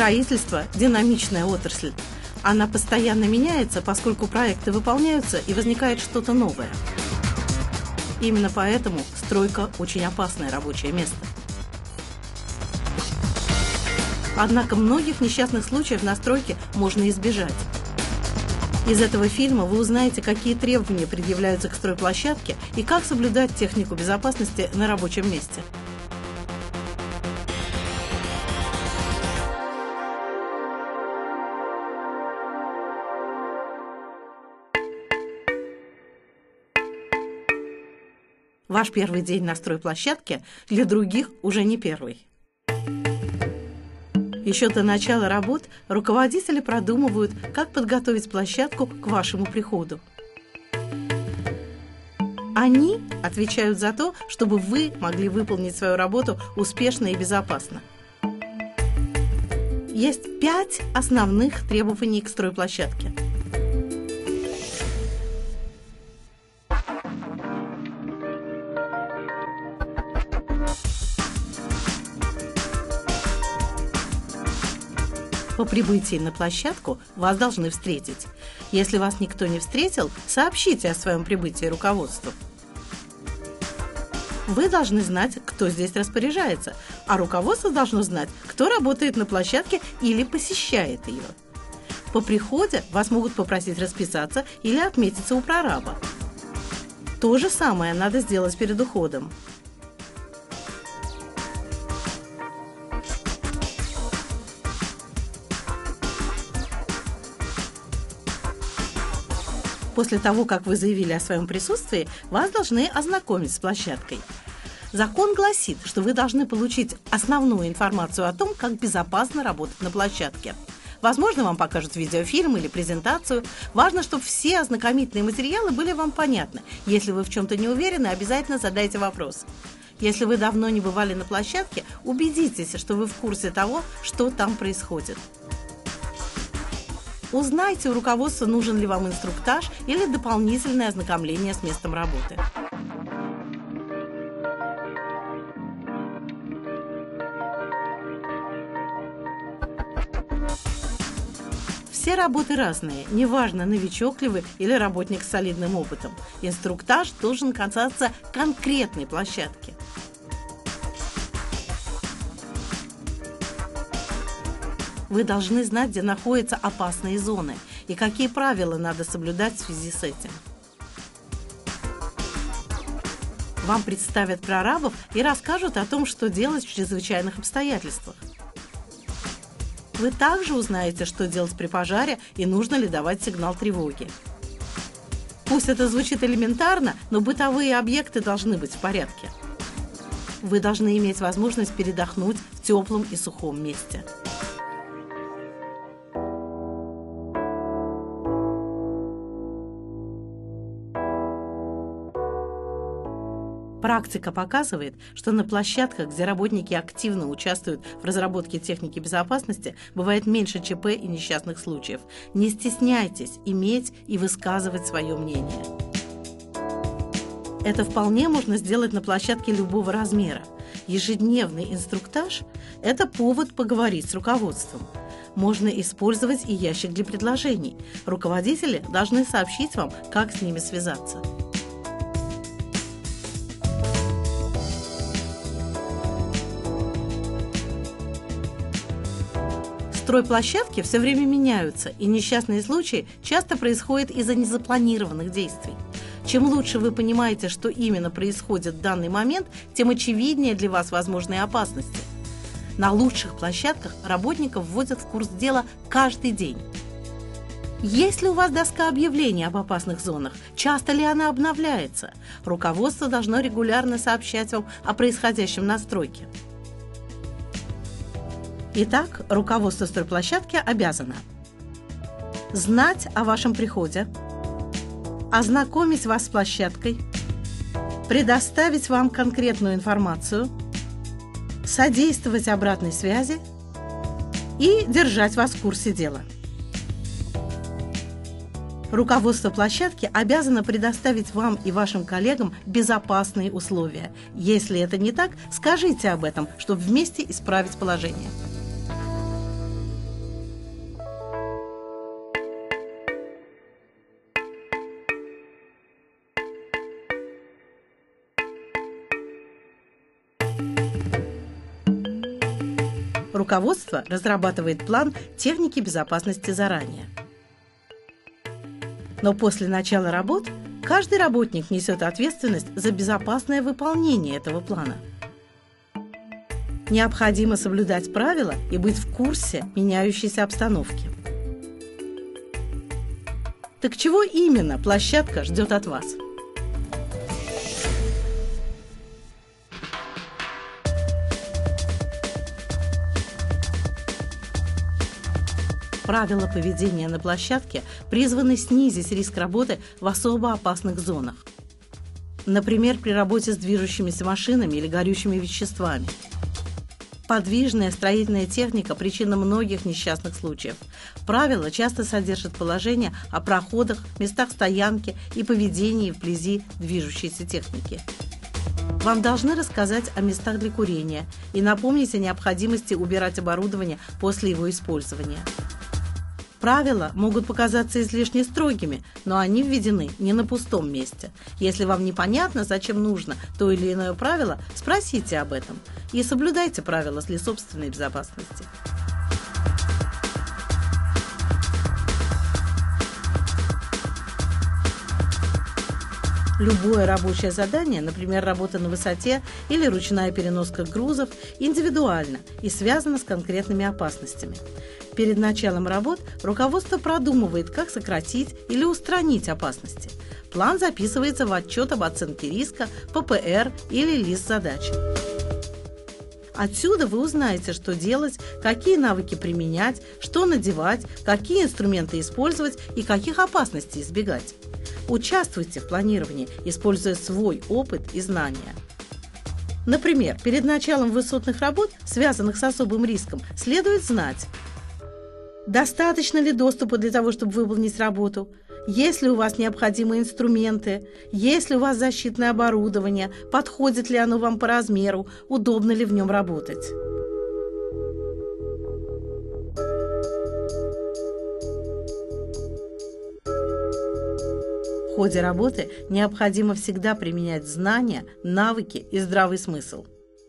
Строительство – динамичная отрасль. Она постоянно меняется, поскольку проекты выполняются и возникает что-то новое. Именно поэтому стройка – очень опасное рабочее место. Однако многих несчастных случаев на стройке можно избежать. Из этого фильма вы узнаете, какие требования предъявляются к стройплощадке и как соблюдать технику безопасности на рабочем месте. Ваш первый день на стройплощадке для других уже не первый. Еще до начала работ руководители продумывают, как подготовить площадку к вашему приходу. Они отвечают за то, чтобы вы могли выполнить свою работу успешно и безопасно. Есть 5 основных требований к стройплощадке. По прибытии на площадку вас должны встретить. Если вас никто не встретил, сообщите о своем прибытии руководству. Вы должны знать, кто здесь распоряжается, а руководство должно знать, кто работает на площадке или посещает ее. По приходе вас могут попросить расписаться или отметиться у прораба. То же самое надо сделать перед уходом. После того, как вы заявили о своем присутствии, вас должны ознакомить с площадкой. Закон гласит, что вы должны получить основную информацию о том, как безопасно работать на площадке. Возможно, вам покажут видеофильм или презентацию. Важно, чтобы все ознакомительные материалы были вам понятны. Если вы в чем-то не уверены, обязательно задайте вопрос. Если вы давно не бывали на площадке, убедитесь, что вы в курсе того, что там происходит. Узнайте у руководства, нужен ли вам инструктаж или дополнительное ознакомление с местом работы. Все работы разные, неважно, новичок ли вы или работник с солидным опытом. Инструктаж должен касаться конкретной площадки. Вы должны знать, где находятся опасные зоны и какие правила надо соблюдать в связи с этим. Вам представят прорабов и расскажут о том, что делать в чрезвычайных обстоятельствах. Вы также узнаете, что делать при пожаре и нужно ли давать сигнал тревоги. Пусть это звучит элементарно, но бытовые объекты должны быть в порядке. Вы должны иметь возможность передохнуть в теплом и сухом месте. Практика показывает, что на площадках, где работники активно участвуют в разработке техники безопасности, бывает меньше ЧП и несчастных случаев. Не стесняйтесь иметь и высказывать свое мнение. Это вполне можно сделать на площадке любого размера. Ежедневный инструктаж – это повод поговорить с руководством. Можно использовать и ящик для предложений. Руководители должны сообщить вам, как с ними связаться. Стройплощадки все время меняются, и несчастные случаи часто происходят из-за незапланированных действий. Чем лучше вы понимаете, что именно происходит в данный момент, тем очевиднее для вас возможные опасности. На лучших площадках работников вводят в курс дела каждый день. Есть ли у вас доска объявлений об опасных зонах? Часто ли она обновляется? Руководство должно регулярно сообщать вам о происходящем на стройке. Итак, руководство стройплощадки обязано знать о вашем приходе, ознакомить вас с площадкой, предоставить вам конкретную информацию, содействовать обратной связи и держать вас в курсе дела. Руководство площадки обязано предоставить вам и вашим коллегам безопасные условия. Если это не так, скажите об этом, чтобы вместе исправить положение. Руководство разрабатывает план техники безопасности заранее. Но после начала работ каждый работник несет ответственность за безопасное выполнение этого плана. Необходимо соблюдать правила и быть в курсе меняющейся обстановки. Так чего именно площадка ждет от вас? Правила поведения на площадке призваны снизить риск работы в особо опасных зонах. Например, при работе с движущимися машинами или горючими веществами. Подвижная строительная техника – причина многих несчастных случаев. Правила часто содержат положения о проходах, местах стоянки и поведении вблизи движущейся техники. Вам должны рассказать о местах для курения и напомнить о необходимости убирать оборудование после его использования. Правила могут показаться излишне строгими, но они введены не на пустом месте. Если вам непонятно, зачем нужно то или иное правило, спросите об этом и соблюдайте правила для собственной безопасности. Любое рабочее задание, например, работа на высоте или ручная переноска грузов, индивидуально и связано с конкретными опасностями. Перед началом работ руководство продумывает, как сократить или устранить опасности. План записывается в отчет об оценке риска, ППР или лист задач. Отсюда вы узнаете, что делать, какие навыки применять, что надевать, какие инструменты использовать и каких опасностей избегать. Участвуйте в планировании, используя свой опыт и знания. Например, перед началом высотных работ, связанных с особым риском, следует знать, достаточно ли доступа для того, чтобы выполнить работу, есть ли у вас необходимые инструменты, есть ли у вас защитное оборудование, подходит ли оно вам по размеру, удобно ли в нем работать. В ходе работы необходимо всегда применять знания, навыки и здравый смысл.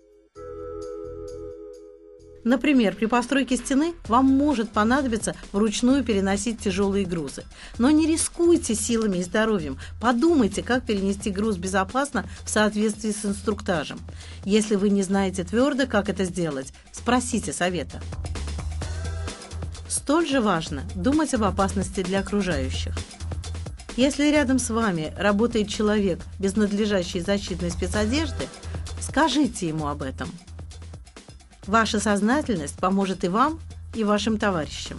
Например, при постройке стены вам может понадобиться вручную переносить тяжелые грузы. Но не рискуйте силами и здоровьем. Подумайте, как перенести груз безопасно в соответствии с инструктажем. Если вы не знаете твердо, как это сделать, спросите совета. Столь же важно думать об опасности для окружающих. Если рядом с вами работает человек без надлежащей защитной спецодежды, скажите ему об этом. Ваша сознательность поможет и вам, и вашим товарищам.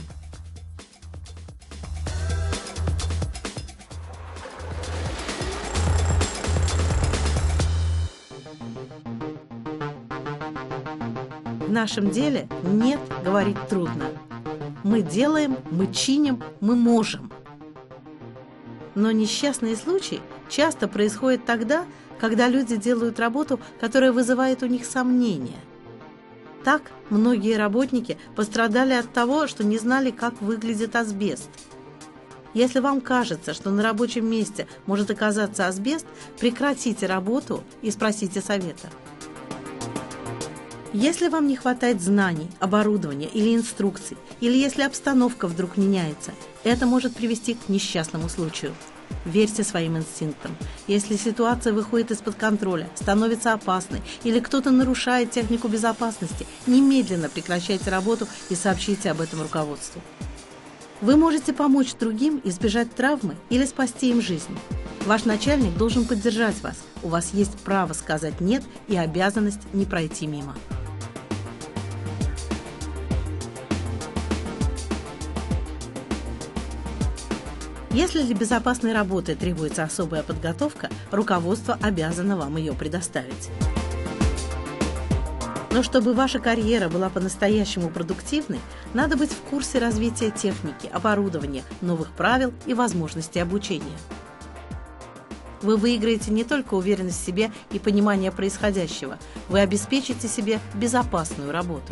В нашем деле «нет» говорить трудно. Мы делаем, мы чиним, мы можем. Но несчастные случаи часто происходят тогда, когда люди делают работу, которая вызывает у них сомнения. Так, многие работники пострадали от того, что не знали, как выглядит асбест. Если вам кажется, что на рабочем месте может оказаться асбест, прекратите работу и спросите совета. Если вам не хватает знаний, оборудования или инструкций, или если обстановка вдруг меняется, это может привести к несчастному случаю. Верьте своим инстинктам. Если ситуация выходит из-под контроля, становится опасной или кто-то нарушает технику безопасности, немедленно прекращайте работу и сообщите об этом руководству. Вы можете помочь другим избежать травмы или спасти им жизнь. Ваш начальник должен поддержать вас. У вас есть право сказать «нет» и обязанность не пройти мимо. Если для безопасной работы требуется особая подготовка, руководство обязано вам ее предоставить. Но чтобы ваша карьера была по-настоящему продуктивной, надо быть в курсе развития техники, оборудования, новых правил и возможностей обучения. Вы выиграете не только уверенность в себе и понимание происходящего, вы обеспечите себе безопасную работу.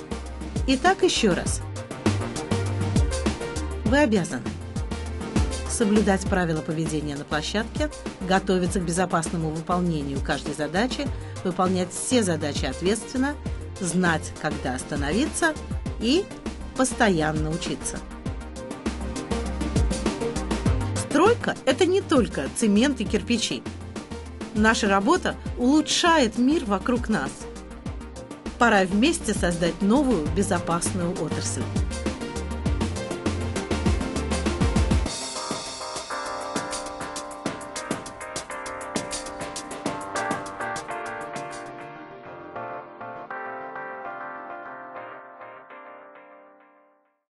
Итак, еще раз. Вы обязаны соблюдать правила поведения на площадке, готовиться к безопасному выполнению каждой задачи, выполнять все задачи ответственно, знать, когда остановиться и постоянно учиться. Стройка – это не только цемент и кирпичи. Наша работа улучшает мир вокруг нас. Пора вместе создать новую безопасную отрасль.